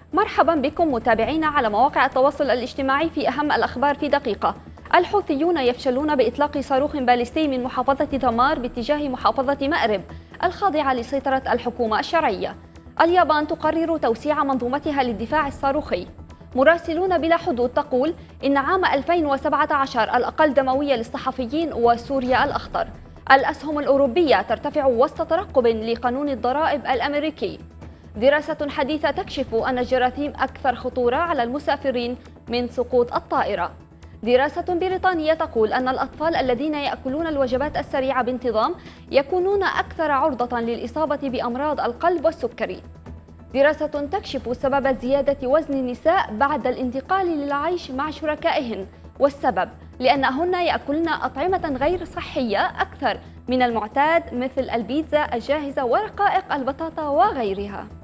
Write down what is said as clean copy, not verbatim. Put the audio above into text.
مرحبا بكم متابعينا على مواقع التواصل الاجتماعي في أهم الأخبار في دقيقة. الحوثيون يفشلون بإطلاق صاروخ باليستي من محافظة ذمار باتجاه محافظة مأرب الخاضعة لسيطرة الحكومة الشرعية. اليابان تقرر توسيع منظومتها للدفاع الصاروخي. مراسلون بلا حدود تقول إن عام 2017 الأقل دموية للصحفيين وسوريا الأخطر. الأسهم الأوروبية ترتفع وسط ترقب لقانون الضرائب الأمريكي. دراسة حديثة تكشف أن الجراثيم أكثر خطورة على المسافرين من سقوط الطائرة. دراسة بريطانية تقول أن الأطفال الذين يأكلون الوجبات السريعة بانتظام يكونون أكثر عرضة للإصابة بأمراض القلب والسكري. دراسة تكشف سبب زيادة وزن النساء بعد الانتقال للعيش مع شركائهن، والسبب لأنهن يأكلن أطعمة غير صحية أكثر من المعتاد مثل البيتزا الجاهزة ورقائق البطاطا وغيرها.